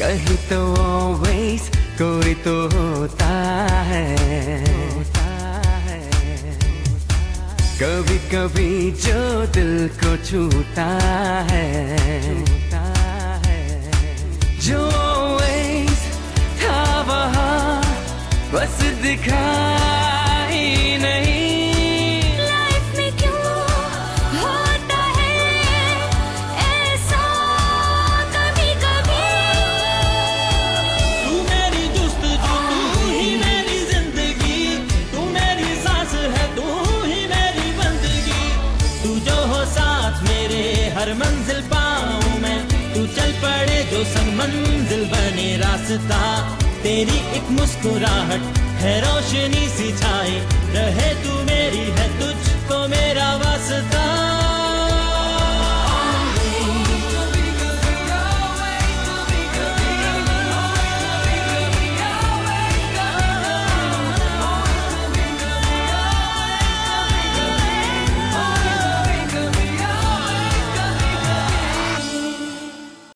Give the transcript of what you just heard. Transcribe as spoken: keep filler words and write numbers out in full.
कहीं तो always कोई तो होता है, कभी कभी जो दिल को छूता है, जो always था वहाँ बस दिखाई नहीं। लाइफ में क्यों होता है ऐसा कभी कभी। तू मेरी जुस्तजू, तू ही मेरी जिंदगी, तू मेरी सांस है, तू ही मेरी बंदगी। तू जो हो साथ मेरे हर मंजिल पाऊं मैं, तू चल पड़े जो संग मंजिल बने रास्ता। तेरी एक मुस्कुराहट है रोशनी सी छाए,